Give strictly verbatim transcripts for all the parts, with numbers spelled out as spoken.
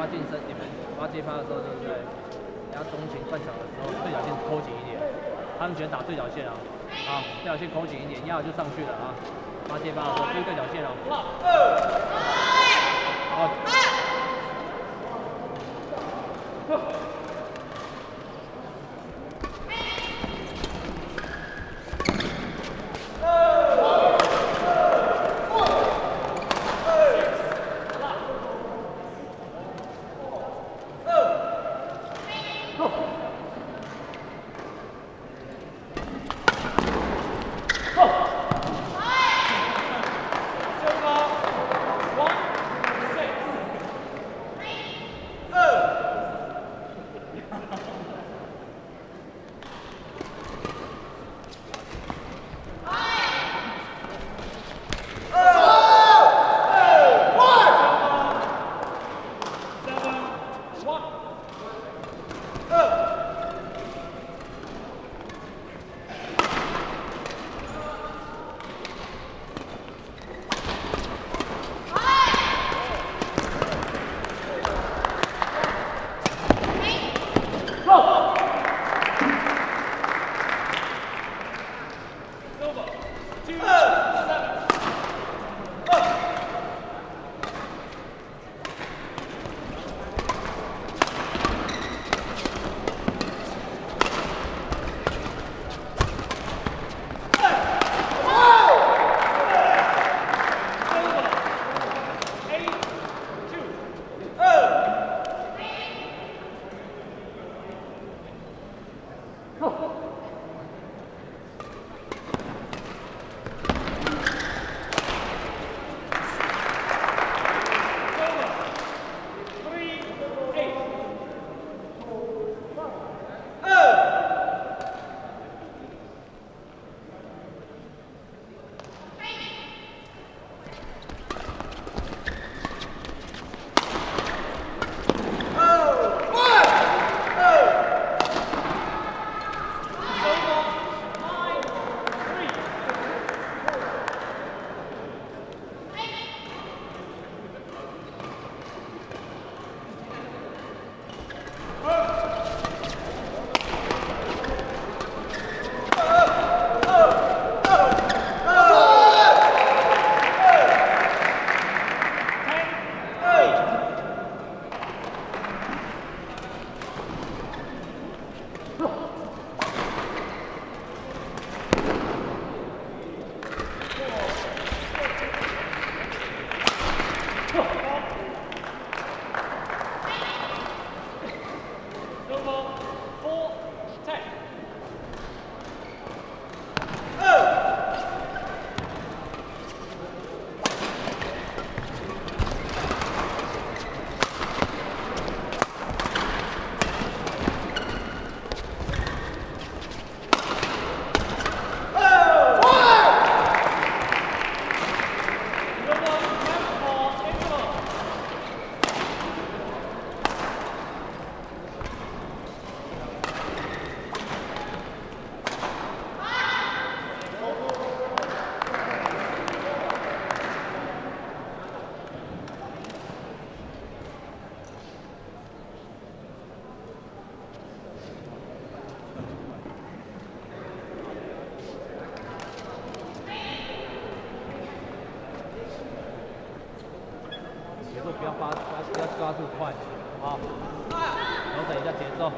近身，你们发接发的时候，对不对？人家中前半场的时候，对角线抠紧一点，他们喜欢打对角线啊，啊，对角线抠紧一点，压了就上去了啊。发接发的时候注意对角线哦。好。不要发，不要抓住快，好，调整一下节奏。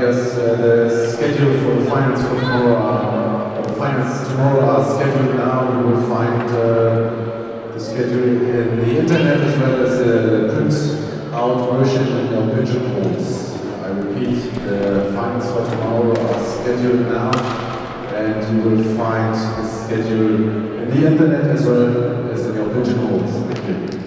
yes, uh, the schedule for the finals for tomorrow are, the finals tomorrow are scheduled now. You will find uh, the schedule in the internet as well as the print out version in your pigeonholes. I repeat, the finals for tomorrow are scheduled now, and you will find the schedule in the internet as well as in your pigeonholes. Thank you.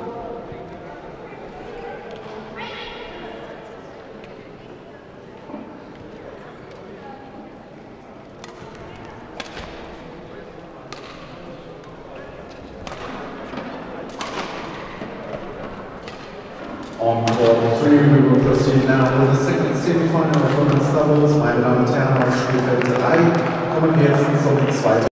On court three, we will proceed now with the second semi-final of women's doubles. Meine Damen und Herren, aus Spielfeld drei kommen wir jetzt zum zweiten.